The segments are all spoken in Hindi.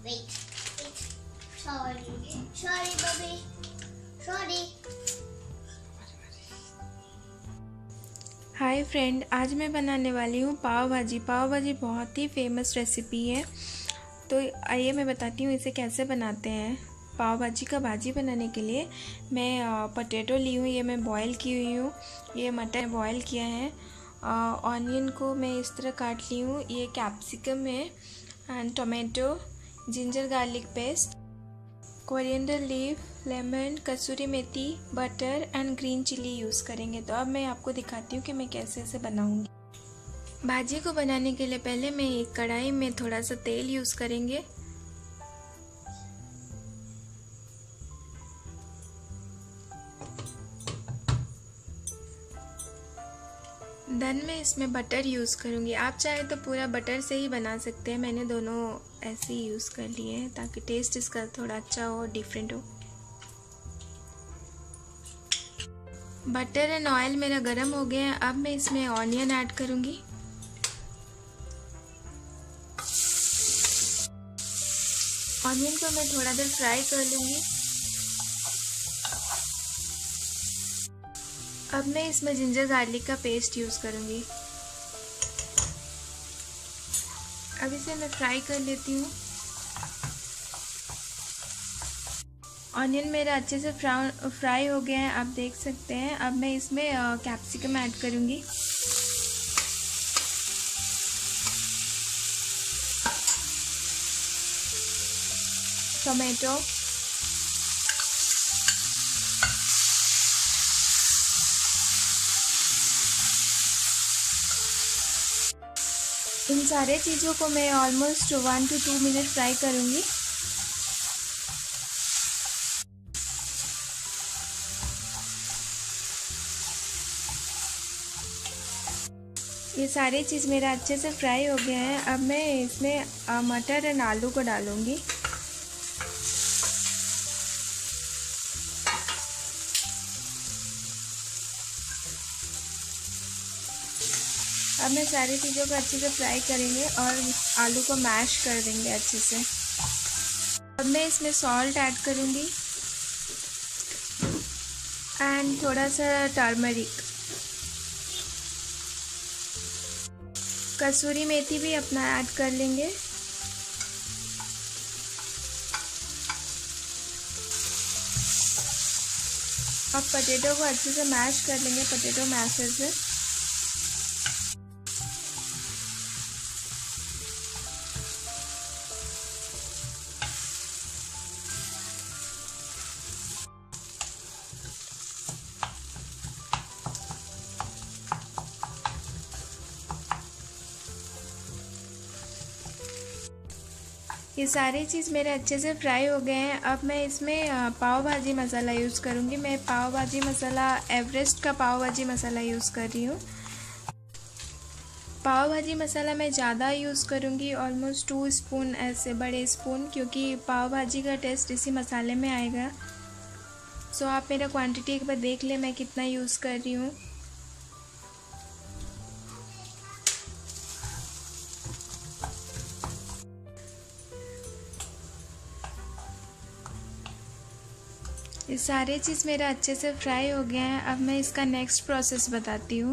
Wait. Sorry, baby. Sorry. Hi friend, आज मैं बनाने वाली हूँ पाव भाजी। पाव भाजी बहुत ही फेमस रेसिपी है, तो आइए मैं बताती हूँ इसे कैसे बनाते हैं। पाव भाजी का भाजी बनाने के लिए मैं पोटैटो ली हूँ, ये मैं बॉईल की हुई हूँ। ये मटर बॉईल किया है। ऑनियन को मैं इस तरह काट ली हूँ। ये कैप्सिकम है and tomato, ginger garlic paste, coriander leaf, lemon, kasuri methi, butter and green chilli use करेंगे। तो अब मैं आपको दिखाती हूँ कि मैं कैसे इसे बनाऊँगी। भाजी को बनाने के लिए पहले मैं एक कढ़ाई में थोड़ा सा तेल यूज़ करेंगे। देन मैं इसमें बटर यूज़ करूँगी। आप चाहे तो पूरा बटर से ही बना सकते हैं, मैंने दोनों ऐसे ही यूज़ कर लिए हैं ताकि टेस्ट इसका थोड़ा अच्छा हो, डिफरेंट हो। बटर एंड ऑयल मेरा गरम हो गया है। अब मैं इसमें ऑनियन ऐड करूँगी। ऑनियन को मैं थोड़ा देर फ्राई कर लूँगी। अब मैं इसमें जिंजर गार्लिक का पेस्ट यूज़ करूँगी। अब इसे मैं फ्राई कर लेती हूँ। ऑनियन मेरा अच्छे से फ्राई हो गया है, आप देख सकते हैं। अब मैं इसमें कैप्सिकम ऐड करूँगी। टोमेटो, इन सारे चीज़ों को मैं ऑलमोस्ट 1 to 2 मिनट फ्राई करूँगी। ये सारी चीज़ मेरा अच्छे से फ्राई हो गया है। अब मैं इसमें मटर एंड आलू को डालूँगी। अब मैं सारी चीज़ों को अच्छे से फ्राई करेंगे और आलू को मैश कर देंगे अच्छे से। अब मैं इसमें सॉल्ट ऐड करूँगी एंड थोड़ा सा टर्मरिक, कसूरी मेथी भी अपना ऐड कर लेंगे। अब पोटैटो को अच्छे से मैश कर लेंगे, पोटैटो मैशर से। ये सारी चीज़ मेरे अच्छे से फ्राई हो गए हैं। अब मैं इसमें पाव भाजी मसाला यूज़ करूँगी। मैं पाव भाजी मसाला एवरेस्ट का पाव भाजी मसाला यूज़ कर रही हूँ। पाव भाजी मसाला मैं ज़्यादा यूज़ करूँगी, ऑलमोस्ट 2 स्पून, ऐसे बड़े स्पून, क्योंकि पाव भाजी का टेस्ट इसी मसाले में आएगा। सो आप मेरा क्वांटिटी एक बार देख लें मैं कितना यूज़ कर रही हूँ। ये सारे चीज़ मेरा अच्छे से फ्राई हो गया है। अब मैं इसका नेक्स्ट प्रोसेस बताती हूँ।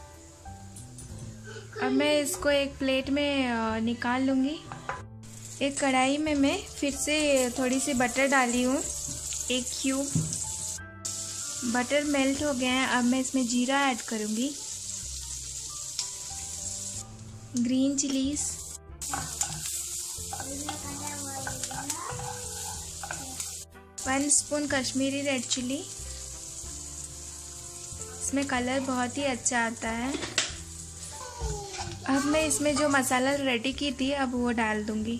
अब मैं इसको एक प्लेट में निकाल लूँगी। एक कढ़ाई में मैं फिर से थोड़ी सी बटर डाली हूँ, 1 क्यूब। बटर मेल्ट हो गया है। अब मैं इसमें जीरा ऐड करूँगी, green chillies, one spoon Kashmiri red chilli. इसमें कलर बहुत ही अच्छा आता है। अब मैं इसमें जो मसाला रेडी की थी अब वो डाल दूंगी।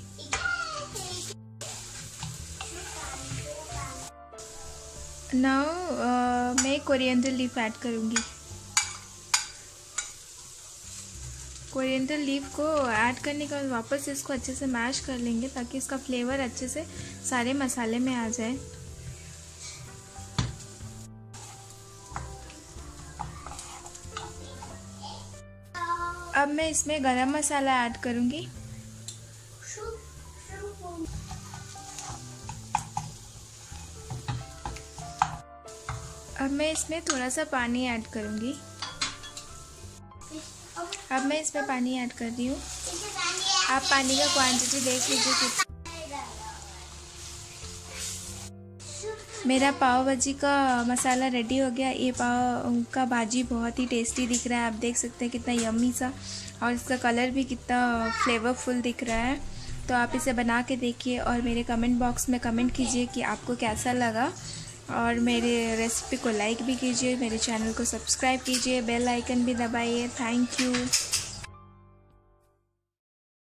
नाउ मैं कोरिएंडर लीफ ऐड करूंगी। कोरिएंडर लीफ को ऐड करने के बाद वापस इसको अच्छे से मैश कर लेंगे ताकि इसका फ्लेवर अच्छे से सारे मसाले में आ जाए। अब मैं इसमें गरम मसाला ऐड करूँगी। अब मैं इसमें थोड़ा सा पानी ऐड करूँगी। अब मैं इसमें पानी ऐड कर रही हूँ। आप पानी का क्वांटिटी देख लीजिए कितना। मेरा पाव भाजी का मसाला रेडी हो गया। ये पाव का भाजी बहुत ही टेस्टी दिख रहा है, आप देख सकते हैं कितना यम्मी सा, और इसका कलर भी कितना फ्लेवरफुल दिख रहा है। तो आप इसे बना के देखिए और मेरे कमेंट बॉक्स में कमेंट कीजिए कि आपको कैसा लगा, और मेरे रेसिपी को लाइक भी कीजिए, मेरे चैनल को सब्सक्राइब कीजिए, बेल आइकन भी दबाइए। Thank you.